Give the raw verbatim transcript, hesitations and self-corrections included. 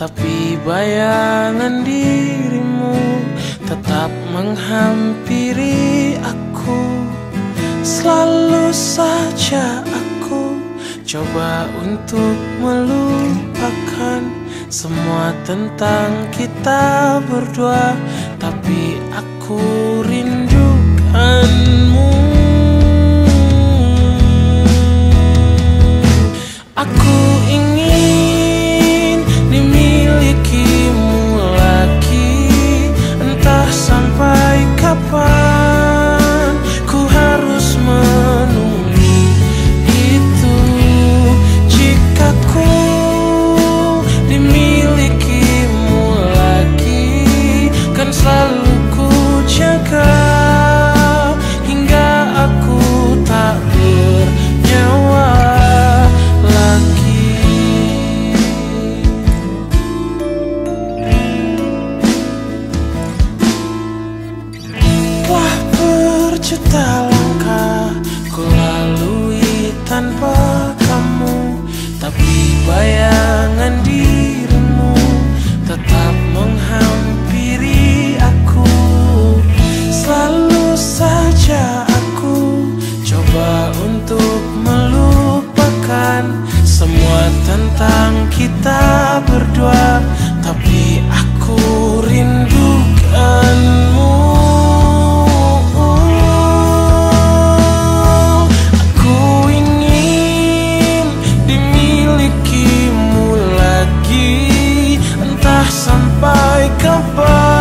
tapi bayangan dirimu tetap menghampiri aku. Selalu saja aku coba untuk melupakan semua tentang kita berdua, tapi aku rindukanmu. Aku ingin dimilikimu lagi, entah sampai kapan ku harus menunggu itu. Jika ku dimilikimu lagi, kan selalu ku jaga hingga aku tak bernyawa lagi. Telah berjuta langkah ku lalui tanpa kamu, tapi bayangan dirimu tetap menghampiri aku. Selalu saja aku coba untuk melupakan semua tentang kita berdua, tapi aku rindukanmu. Aku ingin dimilikimu lagi, entah sampai kapan